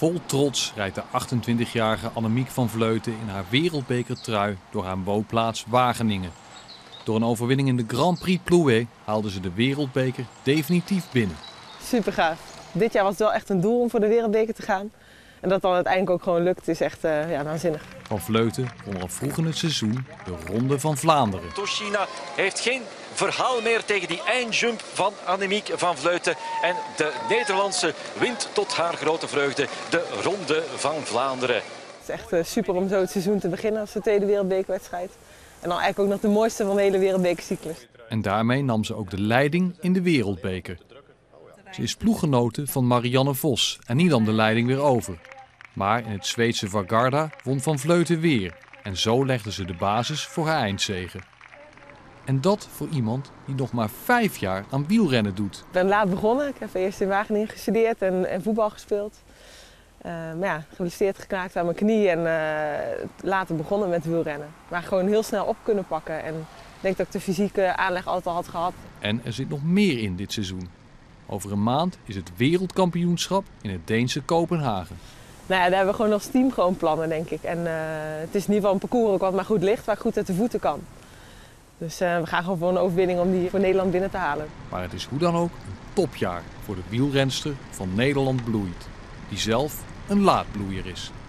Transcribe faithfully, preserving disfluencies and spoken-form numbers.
Vol trots rijdt de achtentwintigjarige Annemiek van Vleuten in haar wereldbekertrui door haar woonplaats Wageningen. Door een overwinning in de Grand Prix Plouay haalde ze de wereldbeker definitief binnen. Super gaaf. Dit jaar was het wel echt een doel om voor de wereldbeker te gaan. En dat dan uiteindelijk ook gewoon lukt, is echt uh, ja, waanzinnig. Van Vleuten won al vroeg in het seizoen de Ronde van Vlaanderen. Toshina heeft geen verhaal meer tegen die eindjump van Annemiek van Vleuten. En de Nederlandse wint tot haar grote vreugde de Ronde van Vlaanderen. Het is echt uh, super om zo het seizoen te beginnen als de tweede wereldbekerwedstrijd. En dan eigenlijk ook nog de mooiste van de hele wereldbekercyclus. En daarmee nam ze ook de leiding in de wereldbeker. Ze is ploeggenote van Marianne Vos en die nam de leiding weer over. Maar in het Zweedse Vårgårda won Van Vleuten weer. En zo legde ze de basis voor haar eindzege. En dat voor iemand die nog maar vijf jaar aan wielrennen doet. Ik ben laat begonnen. Ik heb eerst in Wageningen gestudeerd en, en voetbal gespeeld. Uh, maar ja, geblesseerd geraakt aan mijn knie en uh, later begonnen met wielrennen. Maar gewoon heel snel op kunnen pakken. En ik denk dat ik de fysieke aanleg altijd al had gehad. En er zit nog meer in dit seizoen. Over een maand is het wereldkampioenschap in het Deense Kopenhagen. Nou ja, daar hebben we gewoon als team gewoon plannen, denk ik. En uh, het is in ieder geval een parcours ook wat maar goed ligt, waar ik goed uit de voeten kan. Dus uh, we gaan gewoon voor een overwinning om die voor Nederland binnen te halen. Maar het is hoe dan ook een topjaar voor de wielrenster van Nederland Bloeit. Die zelf een laadbloeier is.